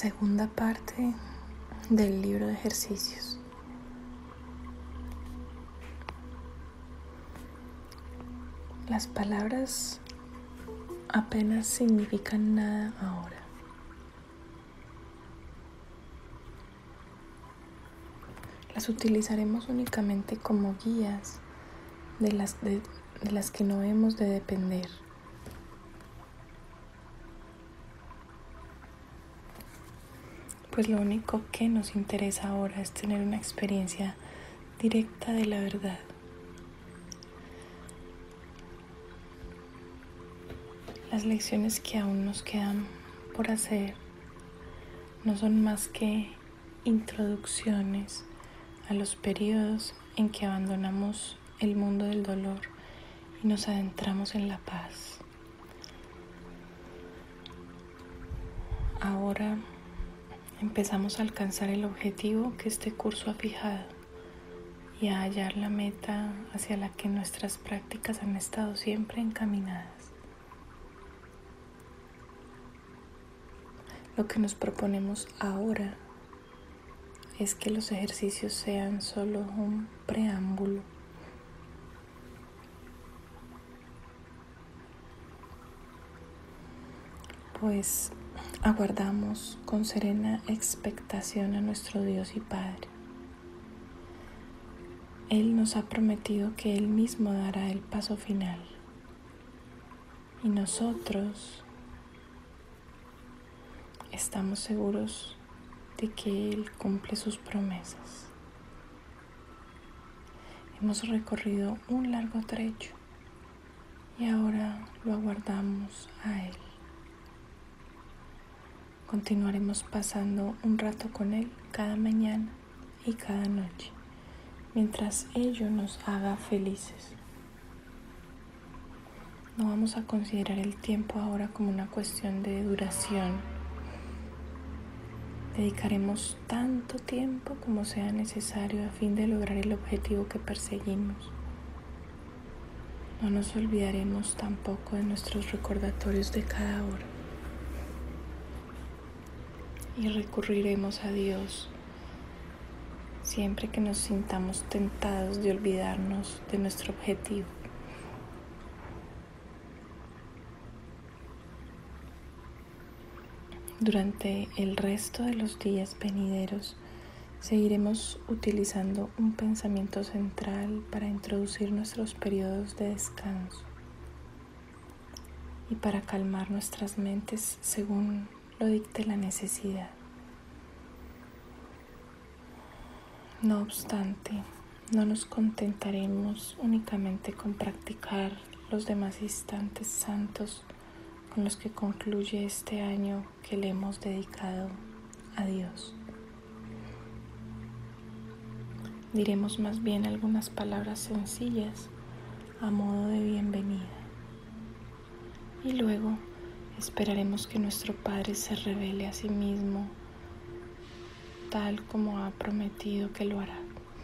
Segunda parte del libro de ejercicios. Las palabras apenas significan nada ahora. Las utilizaremos únicamente como guías de las que no hemos de depender. Pues lo único que nos interesa ahora es tener una experiencia directa de la verdad. Las lecciones que aún nos quedan por hacer no son más que introducciones a los periodos en que abandonamos el mundo del dolor y nos adentramos en la paz. Ahora empezamos a alcanzar el objetivo que este curso ha fijado y a hallar la meta hacia la que nuestras prácticas han estado siempre encaminadas. Lo que nos proponemos ahora es que los ejercicios sean solo un preámbulo. Pues aguardamos con serena expectación a nuestro Dios y Padre. Él nos ha prometido que Él mismo dará el paso final. Y nosotros estamos seguros de que Él cumple sus promesas. Hemos recorrido un largo trecho y ahora lo aguardamos a Él. Continuaremos pasando un rato con Él cada mañana y cada noche, mientras ello nos haga felices. No vamos a considerar el tiempo ahora como una cuestión de duración. Dedicaremos tanto tiempo como sea necesario a fin de lograr el objetivo que perseguimos. No nos olvidaremos tampoco de nuestros recordatorios de cada hora. Y recurriremos a Dios siempre que nos sintamos tentados de olvidarnos de nuestro objetivo. Durante el resto de los días venideros, seguiremos utilizando un pensamiento central para introducir nuestros periodos de descanso y para calmar nuestras mentes según lo dicte la necesidad. No obstante, no nos contentaremos únicamente con practicar los demás instantes santos con los que concluye este año que le hemos dedicado a Dios. Diremos más bien algunas palabras sencillas a modo de bienvenida y luego esperaremos que nuestro Padre se revele a sí mismo tal como ha prometido que lo hará.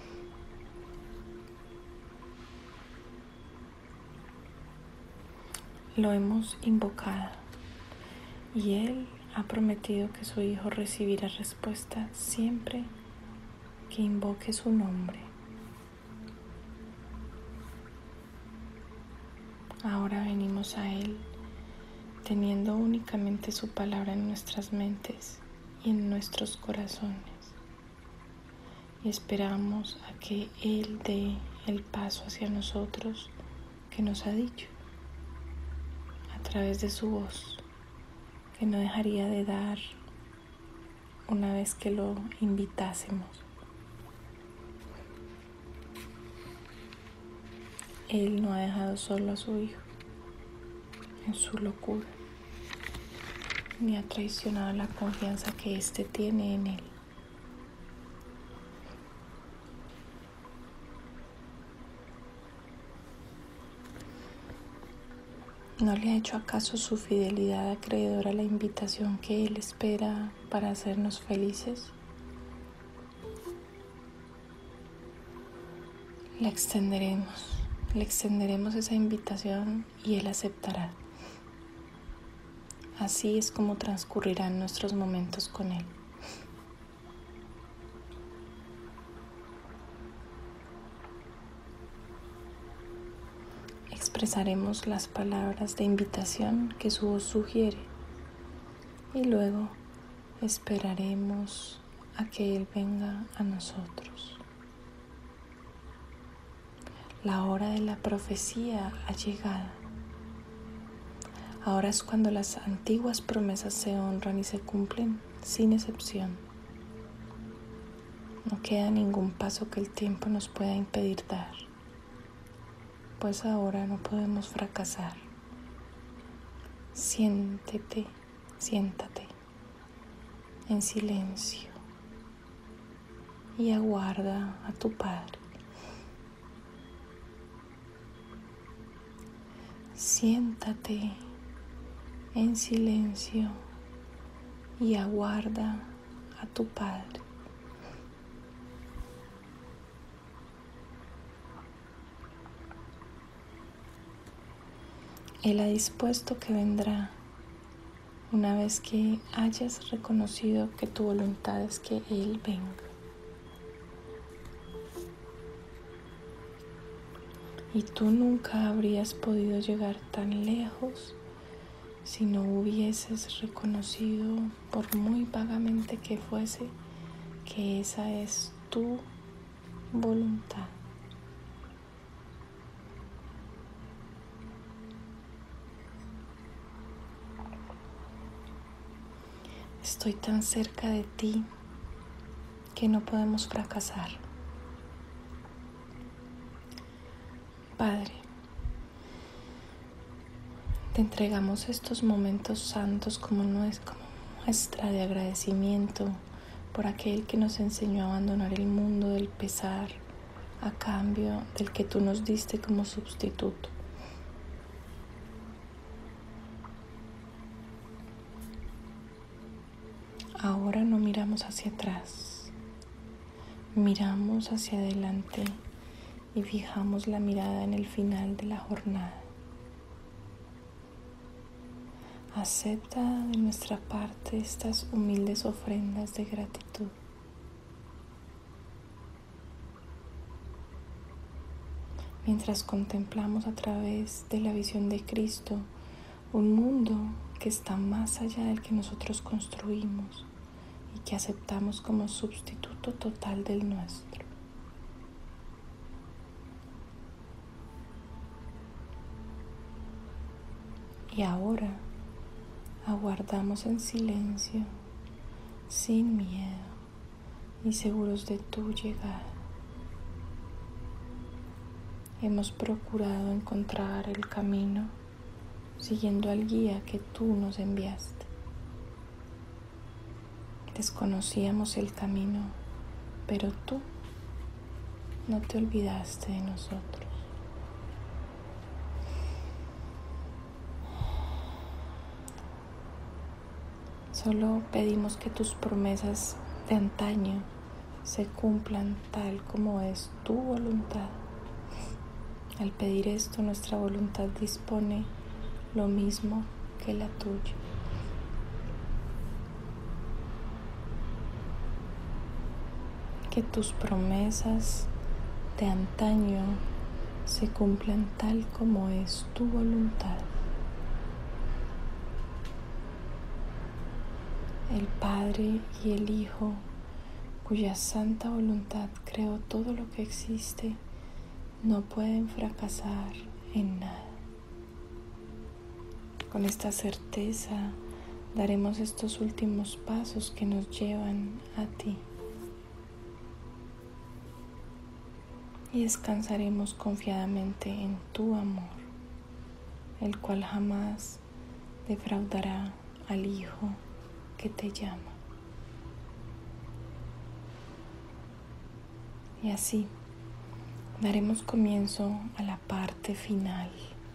Lo hemos invocado y Él ha prometido que su Hijo recibirá respuesta siempre que invoque su nombre. Ahora venimos a Él teniendo únicamente su palabra en nuestras mentes y en nuestros corazones y esperamos a que Él dé el paso hacia nosotros que nos ha dicho a través de su voz, que no dejaría de dar una vez que lo invitásemos. Él no ha dejado solo a su Hijo en su locura, ni ha traicionado la confianza que éste tiene en Él. ¿No le ha hecho acaso su fidelidad acreedora a la invitación que Él espera para hacernos felices? Le extenderemos esa invitación y Él aceptará. Así es como transcurrirán nuestros momentos con Él. Expresaremos las palabras de invitación que su voz sugiere y luego esperaremos a que Él venga a nosotros. La hora de la profecía ha llegado. Ahora es cuando las antiguas promesas se honran y se cumplen sin excepción. No queda ningún paso que el tiempo nos pueda impedir dar, pues ahora no podemos fracasar. Siéntate en silencio y aguarda a tu Padre. Siéntate en silencio y aguarda a tu Padre. Él ha dispuesto que vendrá una vez que hayas reconocido que tu voluntad es que Él venga. Y tú nunca habrías podido llegar tan lejos si no hubieses reconocido, por muy vagamente que fuese, que esa es tu voluntad. Estoy tan cerca de ti que no podemos fracasar. Padre, te entregamos estos momentos santos como muestra de agradecimiento por aquel que nos enseñó a abandonar el mundo del pesar a cambio del que tú nos diste como sustituto. Ahora no miramos hacia atrás, miramos hacia adelante y fijamos la mirada en el final de la jornada. Acepta de nuestra parte estas humildes ofrendas de gratitud. Mientras contemplamos a través de la visión de Cristo un mundo que está más allá del que nosotros construimos y que aceptamos como sustituto total del nuestro. Y ahora aguardamos en silencio, sin miedo y seguros de tu llegada. Hemos procurado encontrar el camino siguiendo al guía que tú nos enviaste. Desconocíamos el camino, pero tú no te olvidaste de nosotros. Solo pedimos que tus promesas de antaño se cumplan tal como es tu voluntad. Al pedir esto, nuestra voluntad dispone lo mismo que la tuya. Que tus promesas de antaño se cumplan tal como es tu voluntad. El Padre y el Hijo, cuya santa voluntad creó todo lo que existe, no pueden fracasar en nada. Con esta certeza daremos estos últimos pasos que nos llevan a ti y descansaremos confiadamente en tu amor, el cual jamás defraudará al Hijo que te llama. Y así daremos comienzo a la parte final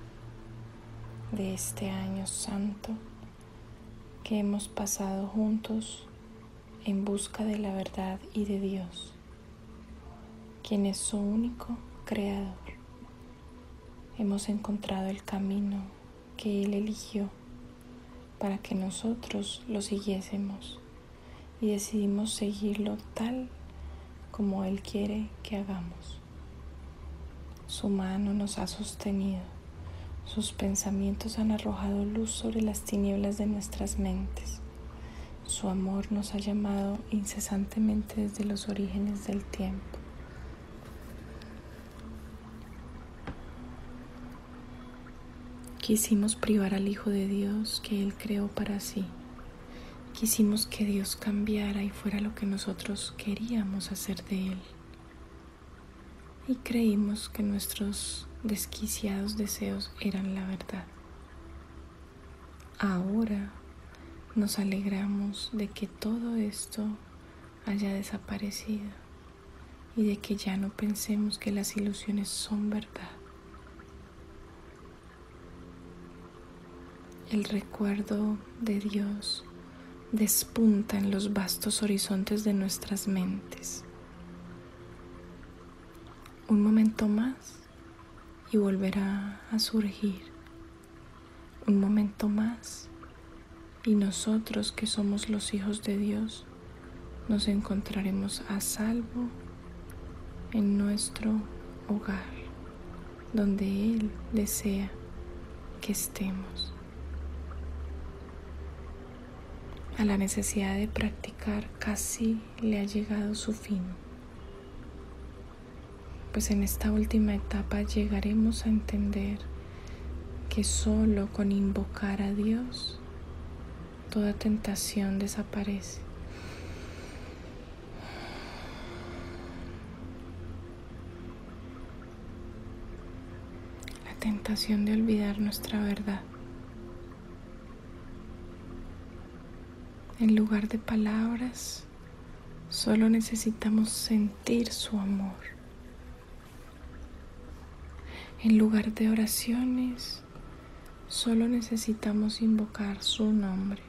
de este año santo que hemos pasado juntos en busca de la verdad y de Dios, quien es su único creador. Hemos encontrado el camino que Él eligió para que nosotros lo siguiésemos y decidimos seguirlo tal como Él quiere que hagamos. Su mano nos ha sostenido, sus pensamientos han arrojado luz sobre las tinieblas de nuestras mentes. Su amor nos ha llamado incesantemente desde los orígenes del tiempo. Quisimos privar al Hijo de Dios que Él creó para sí. Quisimos que Dios cambiara y fuera lo que nosotros queríamos hacer de Él. Y creímos que nuestros desquiciados deseos eran la verdad. Ahora nos alegramos de que todo esto haya desaparecido y de que ya no pensemos que las ilusiones son verdad. El recuerdo de Dios despunta en los vastos horizontes de nuestras mentes. Un momento más y volverá a surgir. Un momento más y nosotros que somos los hijos de Dios nos encontraremos a salvo en nuestro hogar, donde Él desea que estemos. A la necesidad de practicar casi le ha llegado su fin, pues en esta última etapa llegaremos a entender que solo con invocar a Dios toda tentación desaparece. La tentación de olvidar nuestra verdad. En lugar de palabras, solo necesitamos sentir su amor. En lugar de oraciones, solo necesitamos invocar su nombre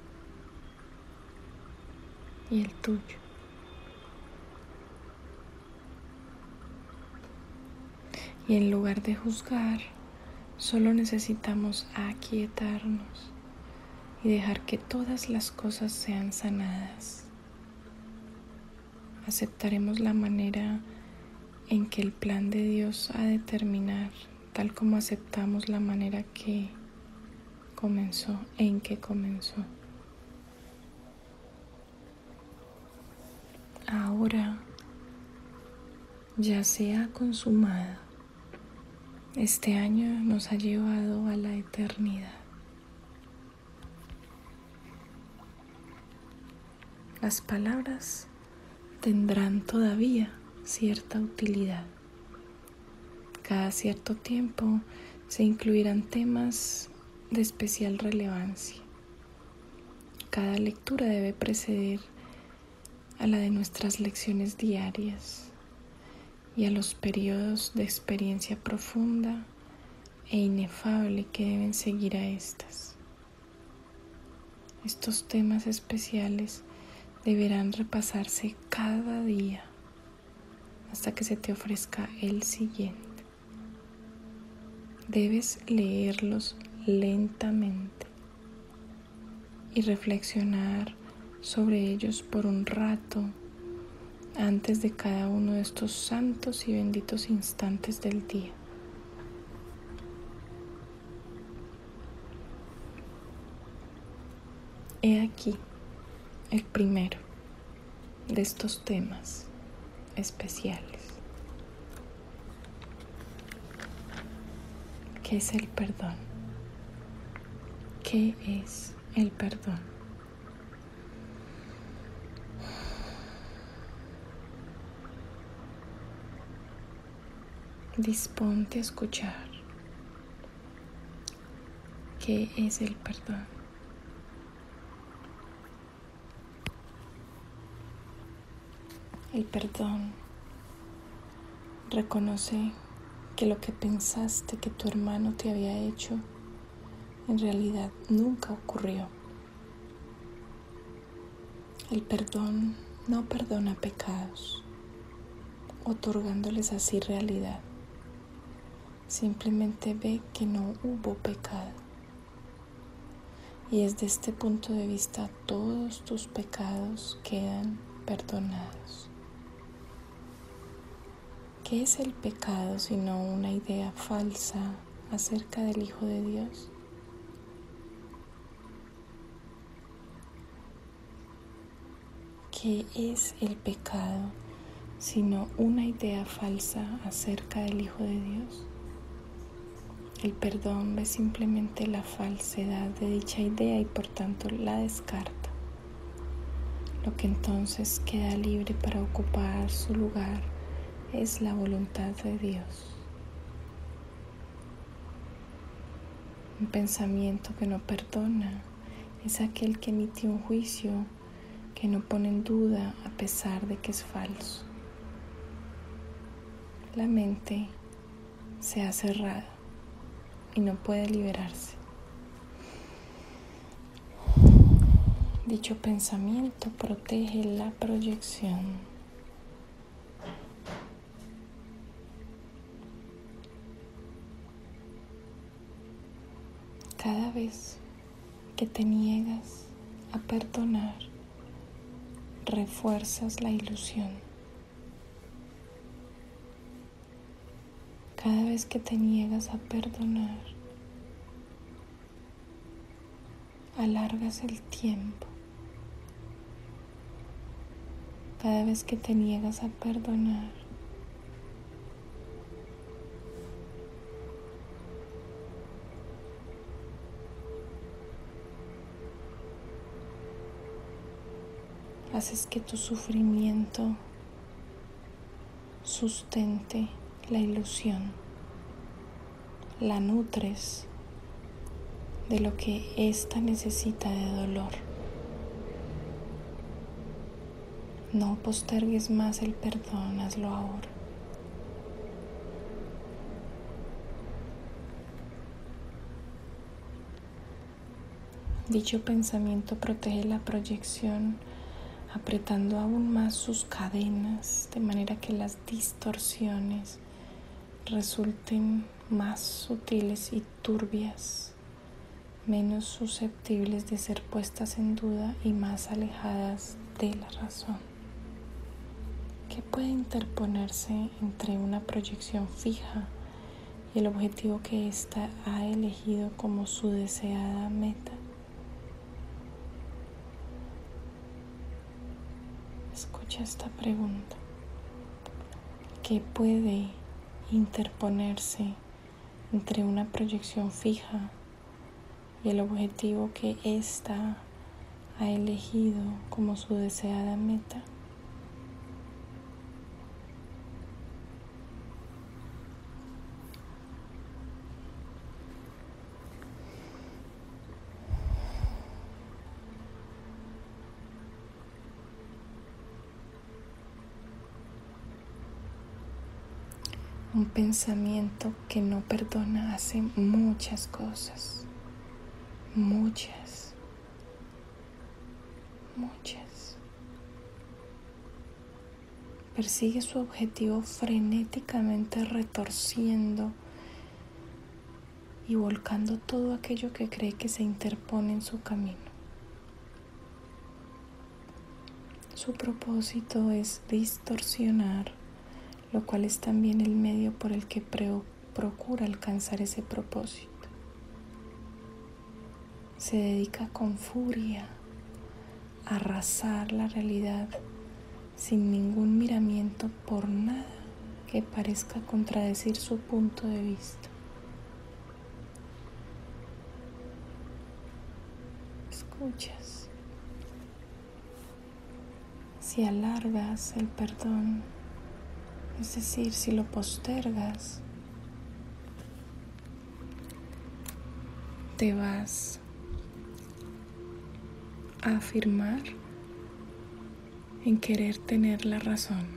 y el tuyo. Y en lugar de juzgar, solo necesitamos aquietarnos y dejar que todas las cosas sean sanadas. Aceptaremos la manera en que el plan de Dios ha de terminar, tal como aceptamos la manera que comenzó, en que comenzó. Ahora ya se ha consumado. Este año nos ha llevado a la eternidad. Las palabras tendrán todavía cierta utilidad. Cada cierto tiempo se incluirán temas de especial relevancia. Cada lectura debe preceder a la de nuestras lecciones diarias y a los periodos de experiencia profunda e inefable que deben seguir a estas. Estos temas especiales deberán repasarse cada día hasta que se te ofrezca el siguiente. Debes leerlos lentamente y reflexionar sobre ellos por un rato antes de cada uno de estos santos y benditos instantes del día. He aquí el primero de estos temas especiales. ¿Qué es el perdón? ¿Qué es el perdón? Disponte a escuchar. ¿Qué es el perdón? El perdón reconoce que lo que pensaste que tu hermano te había hecho en realidad nunca ocurrió. El perdón no perdona pecados, otorgándoles así realidad. Simplemente ve que no hubo pecado Y desde este punto de vista todos tus pecados quedan perdonados. ¿Qué es el pecado sino una idea falsa acerca del Hijo de Dios? ¿Qué es el pecado sino una idea falsa acerca del Hijo de Dios? El perdón ve simplemente la falsedad de dicha idea y por tanto la descarta. Lo que entonces queda libre para ocupar su lugar es la voluntad de Dios. Un pensamiento que no perdona es aquel que emite un juicio que no pone en duda a pesar de que es falso. La mente se ha cerrado y no puede liberarse. Dicho pensamiento protege la proyección. Cada vez que te niegas a perdonar, refuerzas la ilusión. Cada vez que te niegas a perdonar, alargas el tiempo. Cada vez que te niegas a perdonar, haces que tu sufrimiento sustente la ilusión, la nutres de lo que ésta necesita de dolor. No postergues más el perdón, hazlo ahora. Dicho pensamiento protege la proyección, apretando aún más sus cadenas, de manera que las distorsiones resulten más sutiles y turbias, menos susceptibles de ser puestas en duda y más alejadas de la razón. ¿Qué puede interponerse entre una proyección fija y el objetivo que ésta ha elegido como su deseada meta? Escucha esta pregunta. ¿Qué puede interponerse entre una proyección fija y el objetivo que ésta ha elegido como su deseada meta? Un pensamiento que no perdona hace muchas cosas, muchas. Persigue su objetivo frenéticamente, retorciendo y volcando todo aquello que cree que se interpone en su camino. Su propósito es distorsionar, lo cual es también el medio por el que procura alcanzar ese propósito. Se dedica con furia a arrasar la realidad sin ningún miramiento por nada que parezca contradecir su punto de vista. Escuchas. Si alargas el perdón, es decir, si lo postergas, te vas a afirmar en querer tener la razón.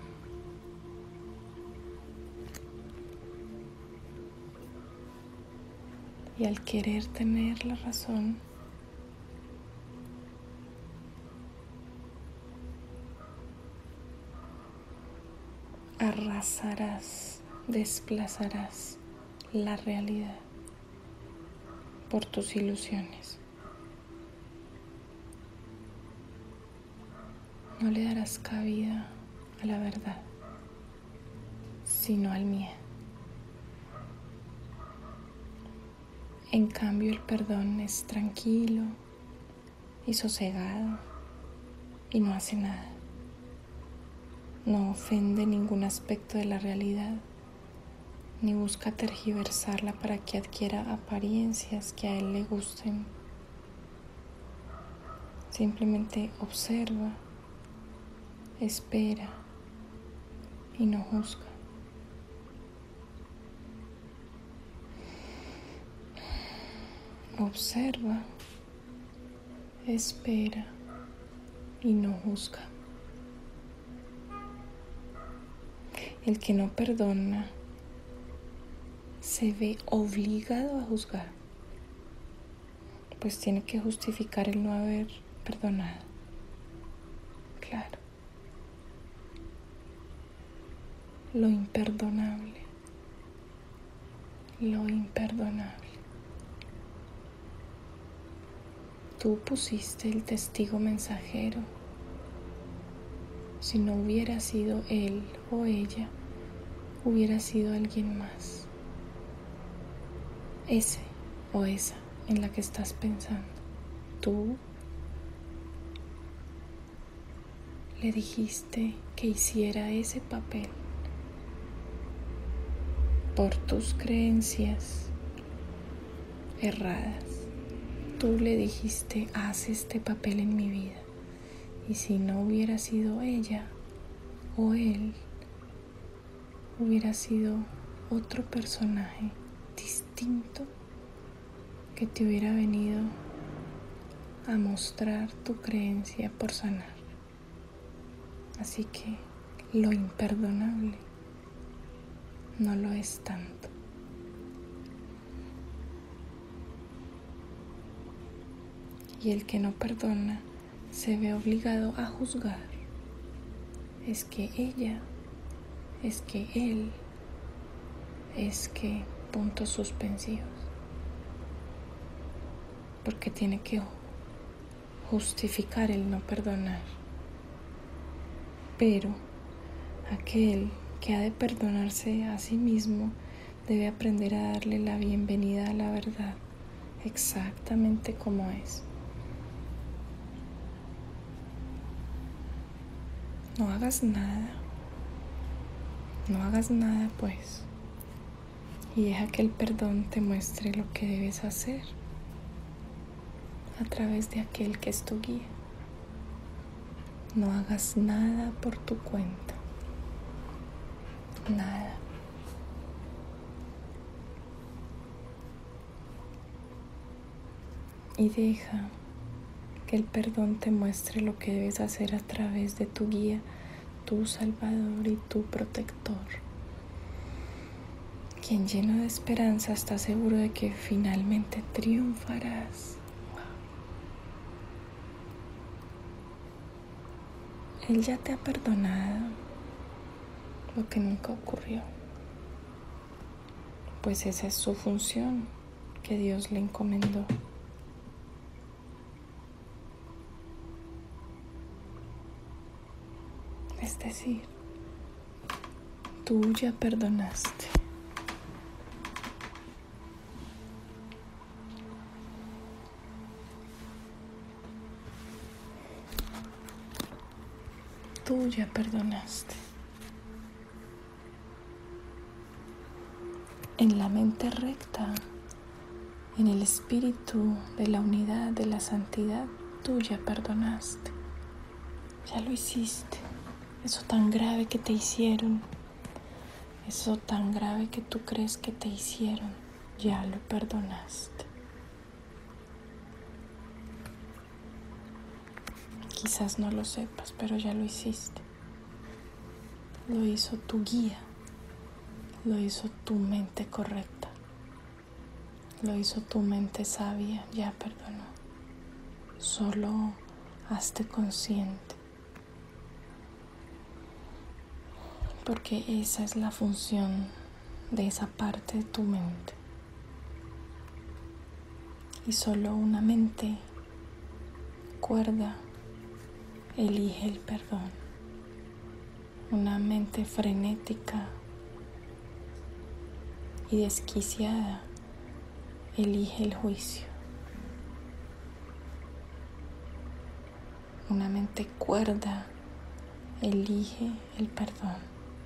Y al querer tener la razón, arrasarás, desplazarás la realidad por tus ilusiones. No le darás cabida a la verdad, sino al miedo. En cambio, el perdón es tranquilo y sosegado y no hace nada. No ofende ningún aspecto de la realidad, ni busca tergiversarla para que adquiera apariencias que a él le gusten. Simplemente observa, espera y no juzga. Observa, espera y no juzga. El que no perdona se ve obligado a juzgar, pues tiene que justificar el no haber perdonado. Claro. Lo imperdonable. Lo imperdonable. Tú pusiste el testigo mensajero. Si no hubiera sido él o ella, hubiera sido alguien más. Ese o esa en la que estás pensando. Tú le dijiste que hiciera ese papel por tus creencias erradas. Tú le dijiste, haz este papel en mi vida. Y si no hubiera sido ella o él, hubiera sido otro personaje distinto que te hubiera venido a mostrar tu creencia por sanar. Así que lo imperdonable no lo es tanto. Y el que no perdona se ve obligado a juzgar. Es que ella, es que él, es que puntos suspensivos. Porque tiene que justificar el no perdonar. Pero aquel que ha de perdonarse a sí mismo debe aprender a darle la bienvenida a la verdad exactamente como es. No hagas nada pues, y deja que el perdón te muestre lo que debes hacer a través de aquel que es tu guía. No hagas nada por tu cuenta, nada. Y deja que el perdón te muestre lo que debes hacer a través de tu guía, tu salvador y tu protector, quien lleno de esperanza está seguro de que finalmente triunfarás. Él ya te ha perdonado lo que nunca ocurrió, pues esa es su función que Dios le encomendó. Es decir, tú ya perdonaste. Tú ya perdonaste. En la mente recta, en el espíritu de la unidad, de la santidad, tú ya perdonaste. Ya lo hiciste. Eso tan grave que te hicieron, eso tan grave que tú crees que te hicieron, ya lo perdonaste. Quizás no lo sepas, pero ya lo hiciste. Lo hizo tu guía, lo hizo tu mente correcta, lo hizo tu mente sabia, ya perdonó. Solo hazte consciente, porque esa es la función de esa parte de tu mente. Y solo una mente cuerda elige el perdón. Una mente frenética y desquiciada elige el juicio. Una mente cuerda elige el perdón.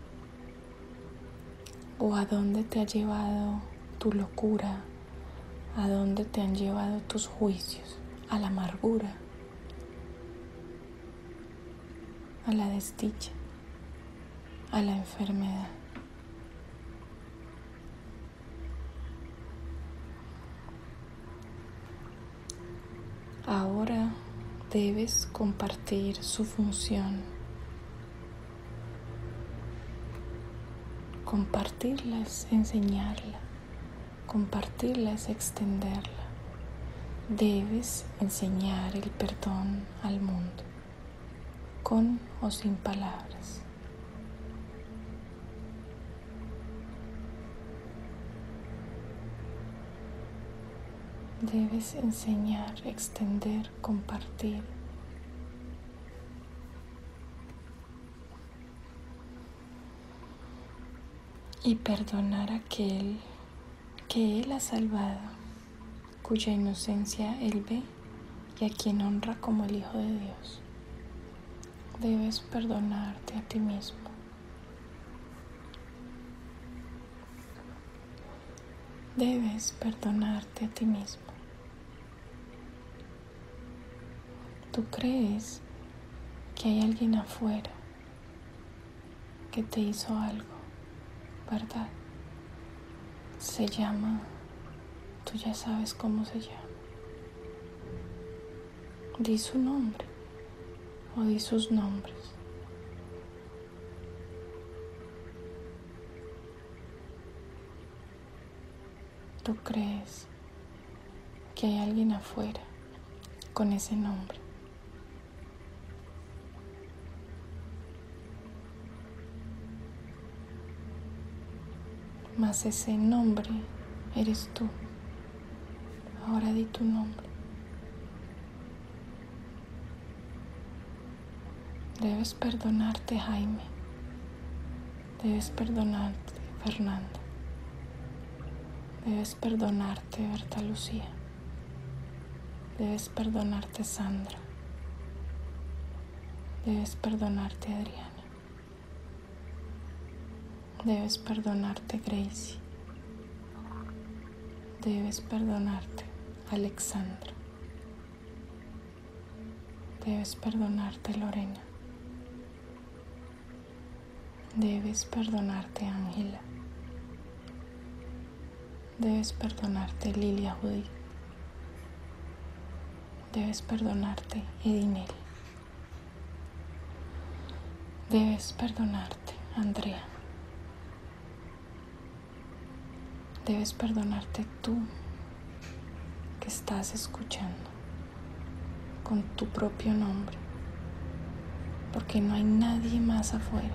¿O a dónde te ha llevado tu locura? ¿A dónde te han llevado tus juicios? A la amargura, a la desdicha, a la enfermedad. Ahora debes compartir su función, compartirla es enseñarla, compartirla es extenderla. Debes enseñar el perdón al mundo, con o sin palabras. Debes enseñar, extender, compartir. Y perdonar a aquel que Él ha salvado, cuya inocencia Él ve y a quien honra como el Hijo de Dios. Debes perdonarte a ti mismo. Debes perdonarte a ti mismo. Tú crees que hay alguien afuera que te hizo algo, ¿verdad? Se llama, tú ya sabes cómo se llama. Di su nombre o di sus nombres. Tú crees que hay alguien afuera con ese nombre. Mas ese nombre eres tú. Ahora di tu nombre. Debes perdonarte, Jaime. Debes perdonarte, Fernanda. Debes perdonarte, Berta Lucía. Debes perdonarte, Sandra. Debes perdonarte, Adriana. Debes perdonarte, Gracie. Debes perdonarte, Alexandra. Debes perdonarte, Lorena. Debes perdonarte, Ángela. Debes perdonarte, Lilia Judith. Debes perdonarte, Edinel. Debes perdonarte, Andrea. Debes perdonarte tú, que estás escuchando, con tu propio nombre, porque no hay nadie más afuera.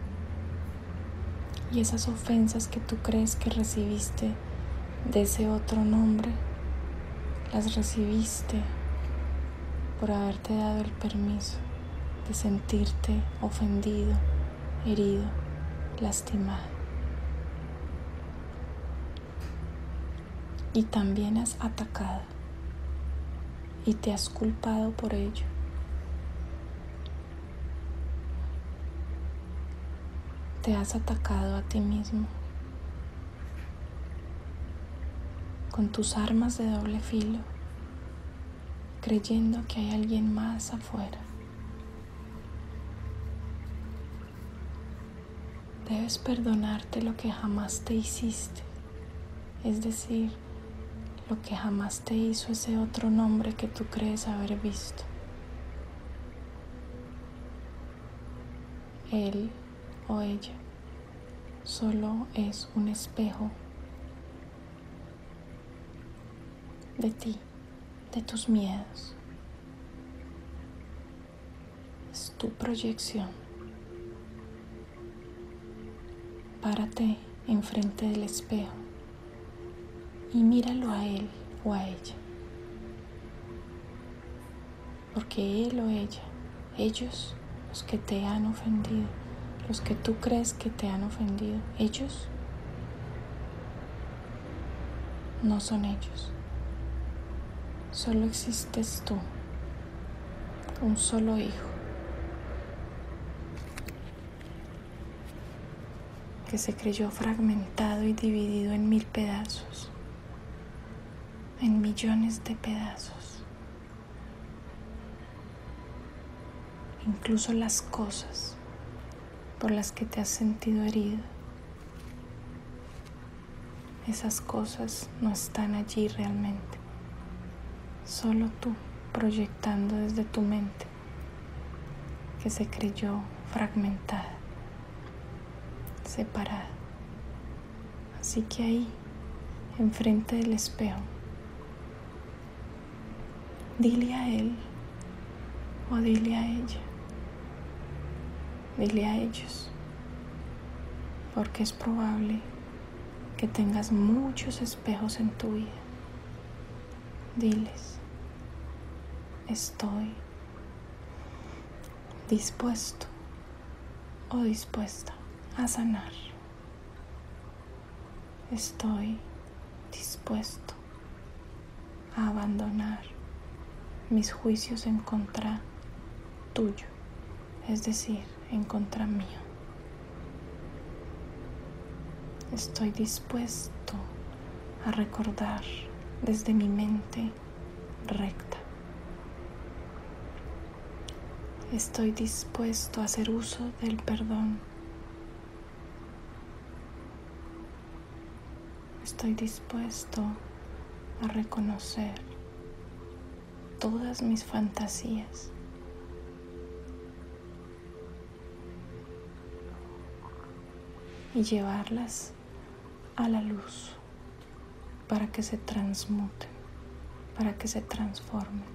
Y esas ofensas que tú crees que recibiste de ese otro nombre, las recibiste por haberte dado el permiso de sentirte ofendido, herido, lastimado. Y también has atacado y te has culpado por ello. Te has atacado a ti mismo con tus armas de doble filo, creyendo que hay alguien más afuera. Debes perdonarte lo que jamás te hiciste, es decir, lo que jamás te hizo ese otro nombre que tú crees haber visto. Él o ella solo es un espejo de ti, de tus miedos. Es tu proyección. Párate enfrente del espejo y míralo a él o a ella, porque él o ella Ellos, los que te han ofendido, los que tú crees que te han ofendido, ellos no son ellos. Solo existes tú, un solo hijo, que se creyó fragmentado y dividido en 1000 pedazos, en millones de pedazos. Incluso las cosas por las que te has sentido herido, esas cosas no están allí realmente. Solo tú proyectando desde tu mente que se creyó fragmentada, separada. Así que ahí, enfrente del espejo, dile a él o dile a ella, dile a ellos, porque es probable que tengas muchos espejos en tu vida. Diles: estoy dispuesto o dispuesta a sanar. Estoy dispuesto a abandonar mis juicios en contra tuyo, es decir, en contra mío. Estoy dispuesto a recordar desde mi mente recta. Estoy dispuesto a hacer uso del perdón. Estoy dispuesto a reconocer todas mis fantasías y llevarlas a la luz para que se transmuten, para que se transformen.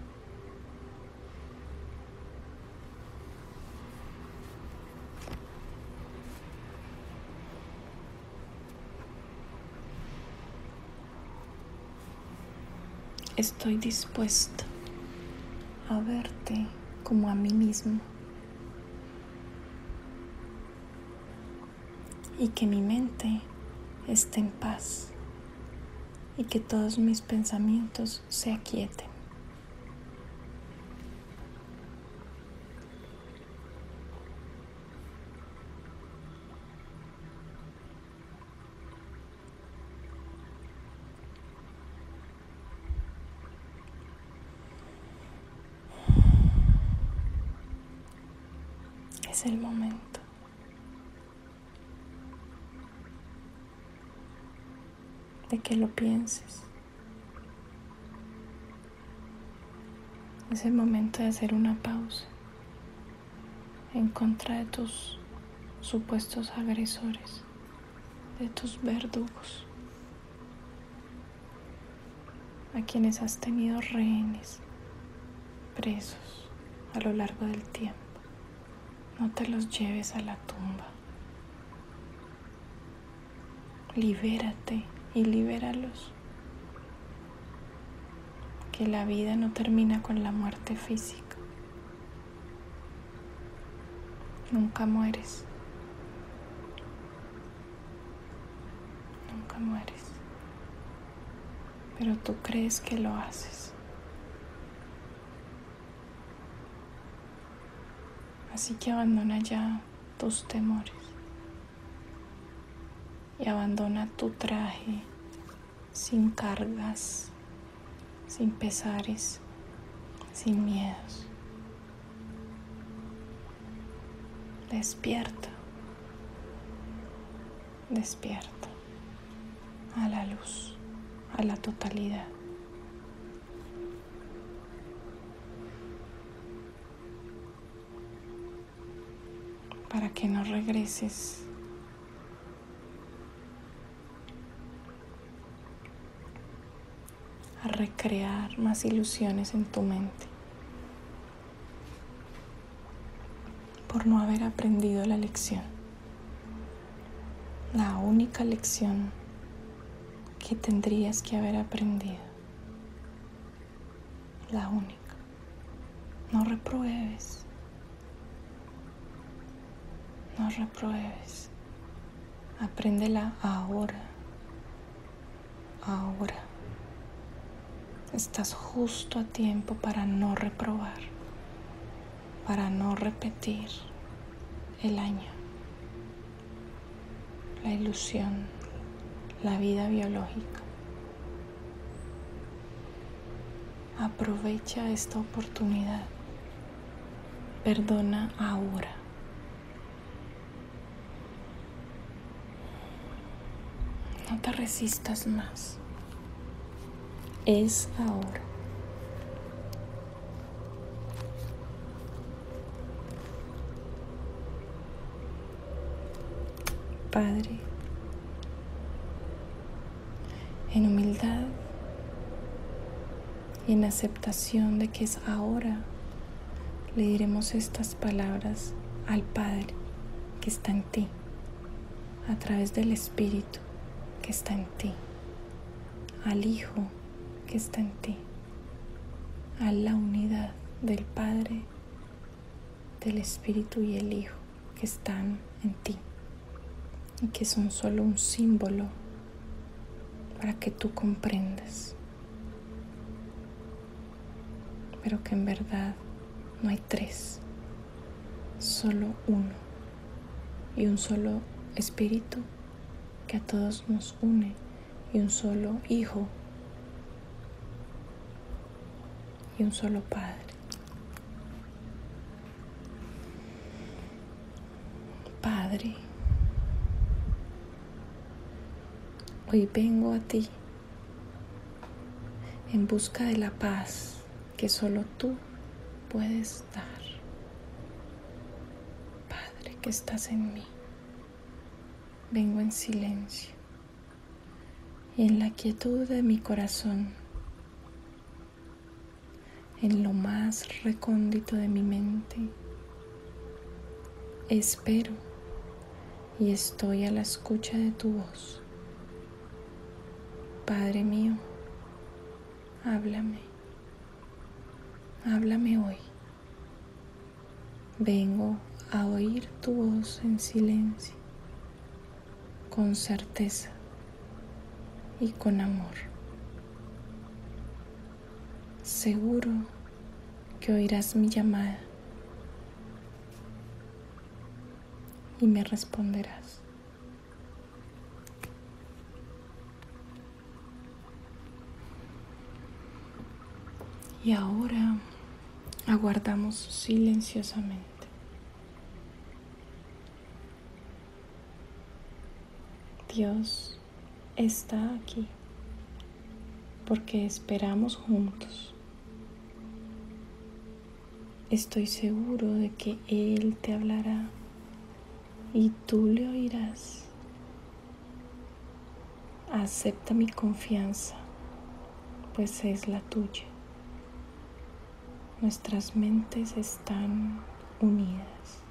Estoy dispuesto a verte como a mí mismo y que mi mente esté en paz y que todos mis pensamientos se aquieten. Es el momento. De que lo pienses. Es el momento de hacer una pausa en contra de tus supuestos agresores, de tus verdugos, a quienes has tenido rehenes, presos a lo largo del tiempo. No te los lleves a la tumba. Libérate y libéralos. Que la vida no termina con la muerte física. Nunca mueres. Nunca mueres. Pero tú crees que lo haces. Así que abandona ya tus temores y abandona tu traje sin cargas, sin pesares, sin miedos. Despierta, despierta a la luz, a la totalidad. Para que no regreses a recrear más ilusiones en tu mente por no haber aprendido la lección, la única lección que tendrías que haber aprendido, la única. No repruebes, no repruebes. Apréndela ahora. Ahora. Estás justo a tiempo para no reprobar, para no repetir el año, la ilusión, la vida biológica. Aprovecha esta oportunidad. Perdona ahora. No te resistas más. Es ahora. Padre, en humildad y en aceptación de que es ahora, le diremos estas palabras al Padre que está en ti, a través del Espíritu que está en ti, al Hijo que está en ti, a la unidad del Padre, del Espíritu y el Hijo que están en ti y que son solo un símbolo para que tú comprendas, pero que en verdad no hay tres, solo uno y un solo Espíritu que a todos nos une y un solo Hijo y un solo Padre. Padre, hoy vengo a ti en busca de la paz que solo tú puedes dar. Padre, que estás en mí, vengo en silencio y en la quietud de mi corazón, en lo más recóndito de mi mente, espero y estoy a la escucha de tu voz. Padre mío, háblame, háblame hoy. Vengo a oír tu voz en silencio, con certeza y con amor. Seguro que oirás mi llamada y me responderás. Y ahora aguardamos silenciosamente. Dios está aquí porque esperamos juntos. Estoy seguro de que Él te hablará y tú le oirás. Acepta mi confianza, pues es la tuya. Nuestras mentes están unidas.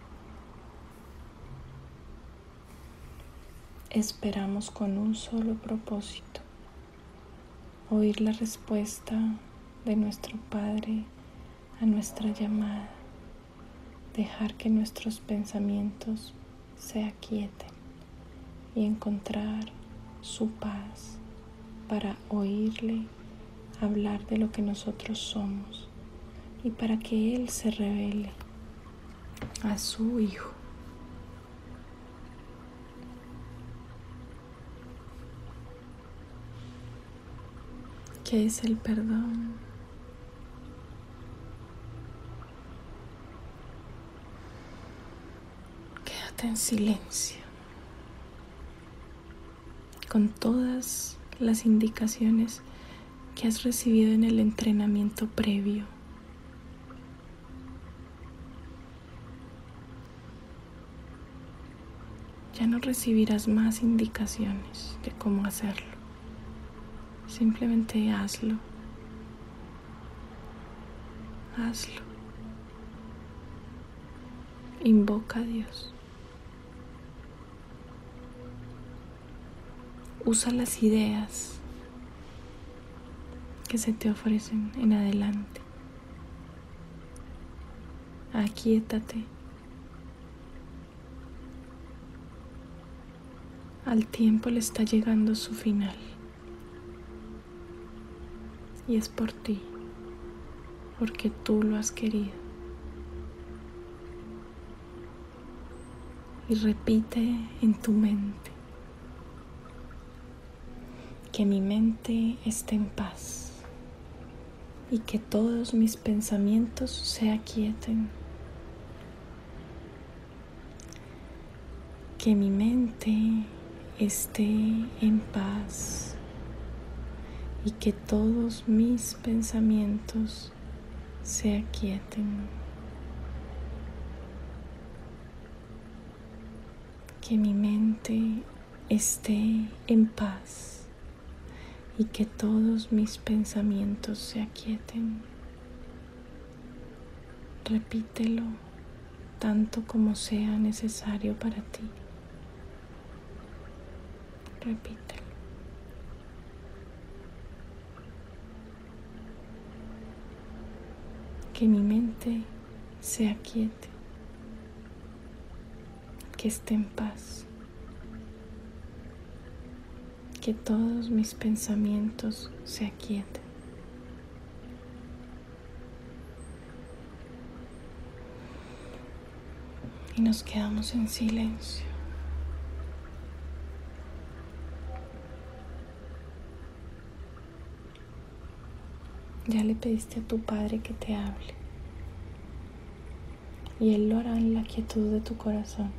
Esperamos con un solo propósito: oír la respuesta de nuestro Padre a nuestra llamada, dejar que nuestros pensamientos se aquieten y encontrar su paz para oírle hablar de lo que nosotros somos y para que Él se revele a su Hijo. ¿Qué es el perdón? Quédate en silencio con todas las indicaciones que has recibido en el entrenamiento previo. Ya no recibirás más indicaciones de cómo hacerlo. Simplemente hazlo. Hazlo. Invoca a Dios. Usa las ideas que se te ofrecen en adelante. Aquíétate al tiempo le está llegando su final. Y es por ti, porque tú lo has querido. Y repite en tu mente: que mi mente esté en paz y que todos mis pensamientos se aquieten. Que mi mente esté en paz y que todos mis pensamientos se aquieten. Que mi mente esté en paz y que todos mis pensamientos se aquieten. Repítelo tanto como sea necesario para ti. Repítelo. Que mi mente se aquiete, que esté en paz, que todos mis pensamientos se aquieten. Y nos quedamos en silencio. Ya le pediste a tu Padre que te hable y Él lo hará en la quietud de tu corazón.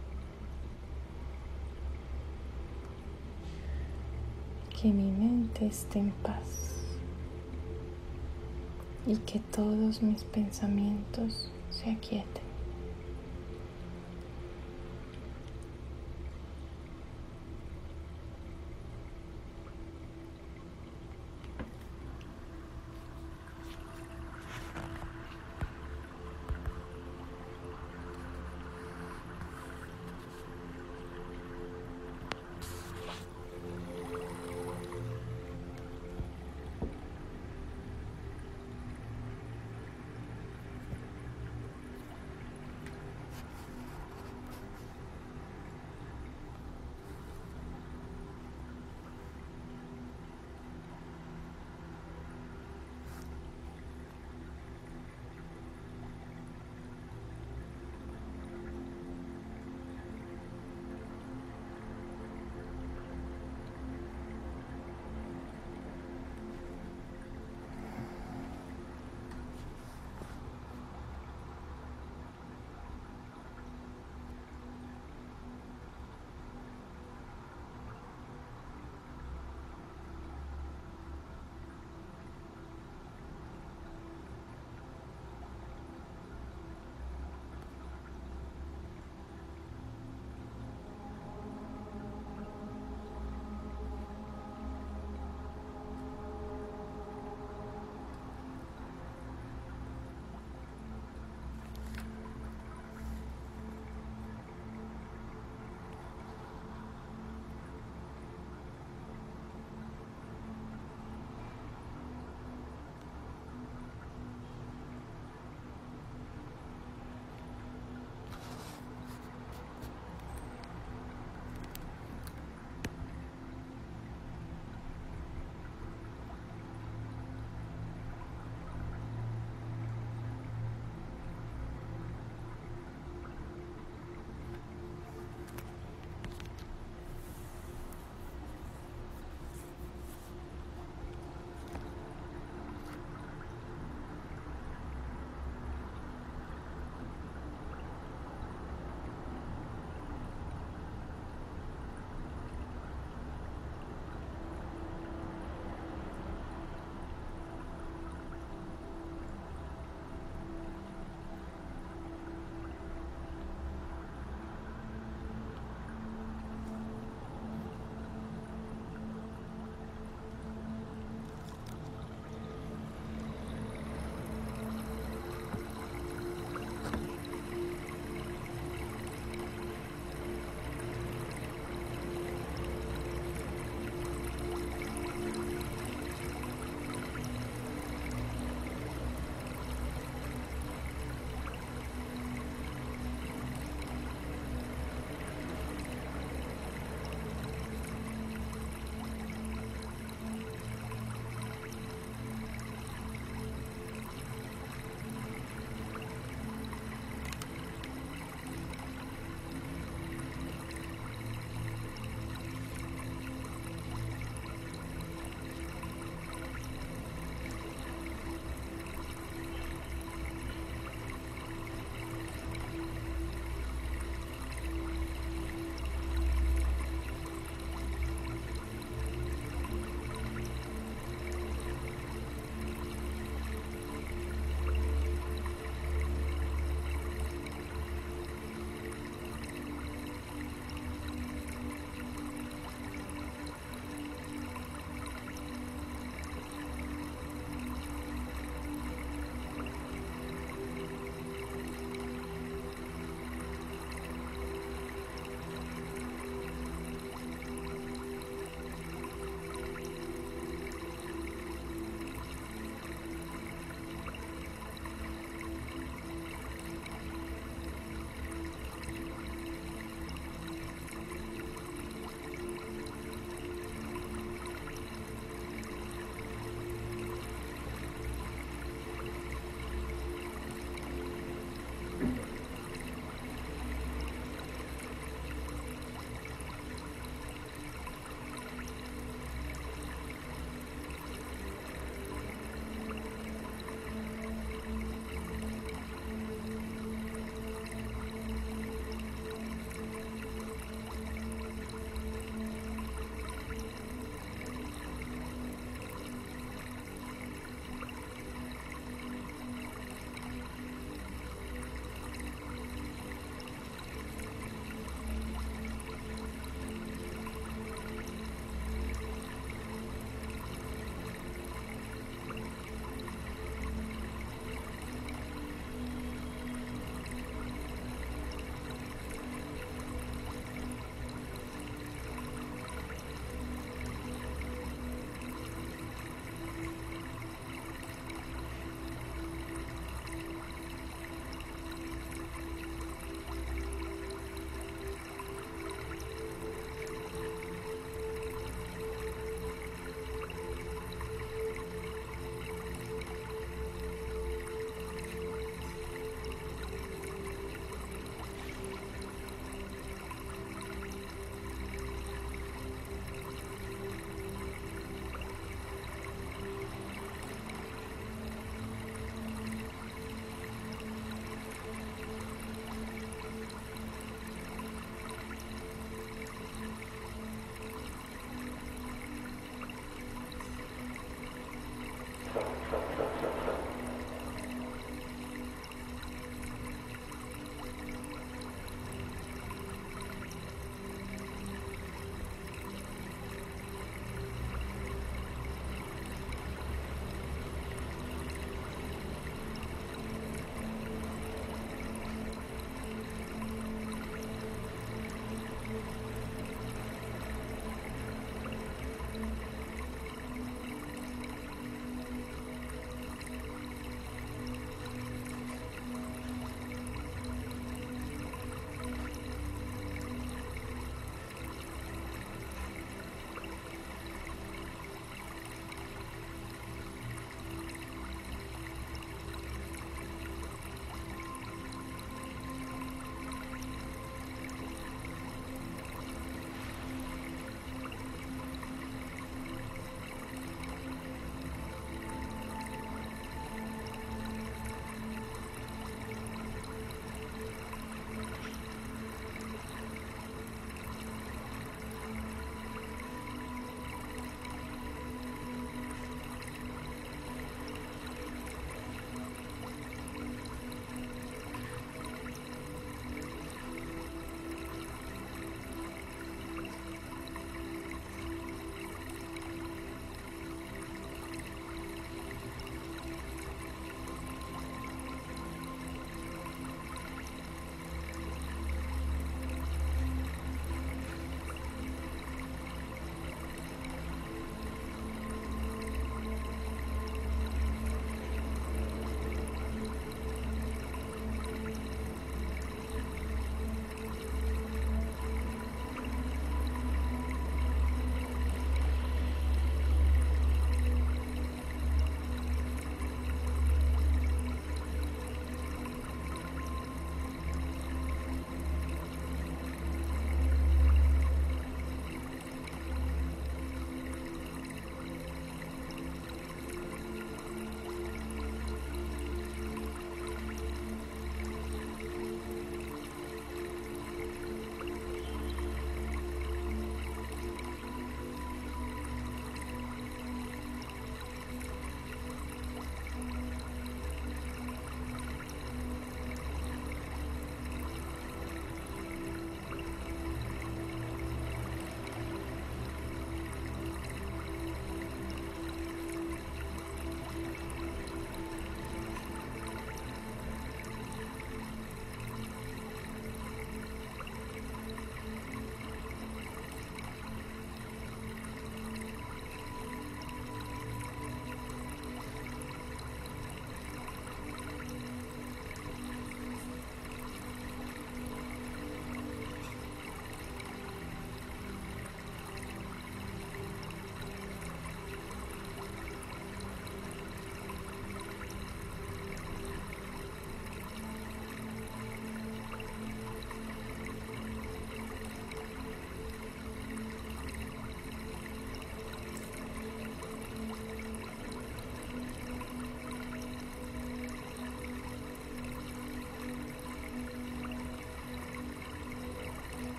Que mi mente esté en paz y que todos mis pensamientos se aquieten.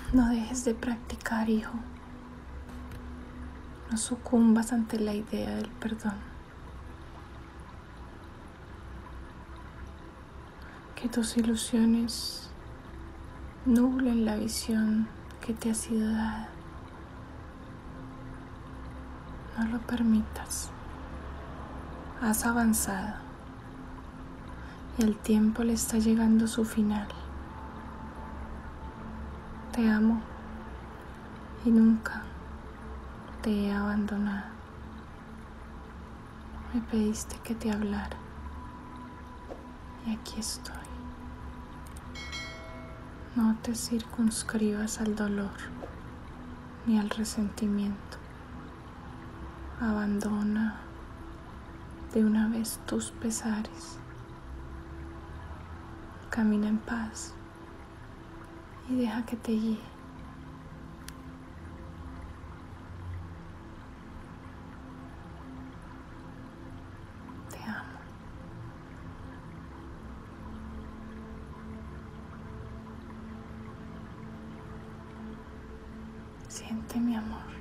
No dejes de practicar, hijo. No sucumbas ante la idea del perdón. Que tus ilusiones nublen la visión que te ha sido dada. No lo permitas. Has avanzado y el tiempo le está llegando a su final. Te amo y nunca te he abandonado. Me pediste que te hablara y aquí estoy. No te circunscribas al dolor ni al resentimiento. Abandona de una vez tus pesares. Camina en paz y deja que te guíe. Te amo. Siente mi amor.